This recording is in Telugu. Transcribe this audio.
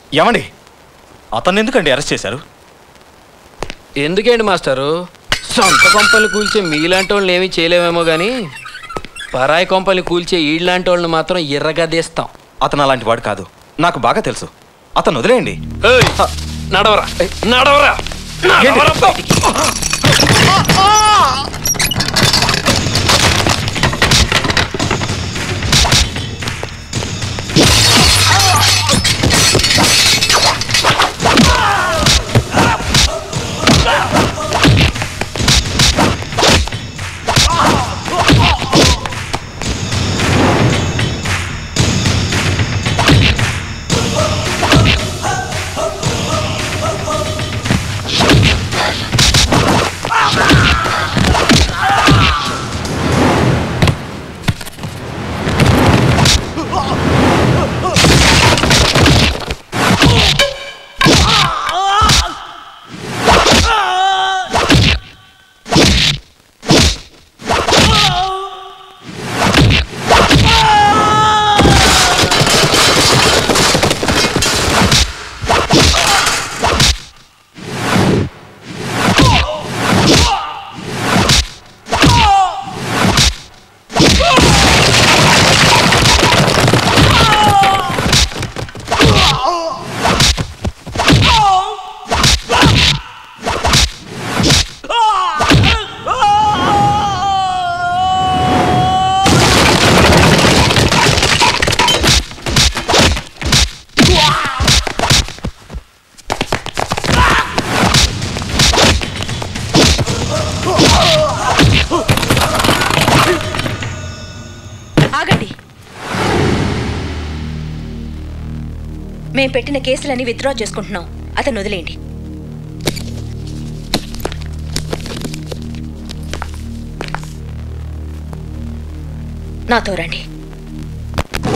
ఏమండి, అతన్ని ఎందుకండి అరెస్ట్ చేశారు? ఎందుకేంటి మాస్టారు, సొంత కొంపల్ని కూల్చే మీలాంటి వాళ్ళని ఏమీ చేయలేమేమో కానీ పరాయి కొంపల్ని కూల్చే ఈళ్ళలాంటి వాళ్ళని మాత్రం ఎర్రగదేస్తాం. అతను అలాంటి వాడు కాదు, నాకు బాగా తెలుసు. అతను వదిలేయండి. నడవరా నడవరా నడవరా బయటికి. మేము పెట్టిన కేసులన్నీ విత్డ్రా చేసుకుంటున్నాం. అతను వదిలేయండి. నాతో రండి.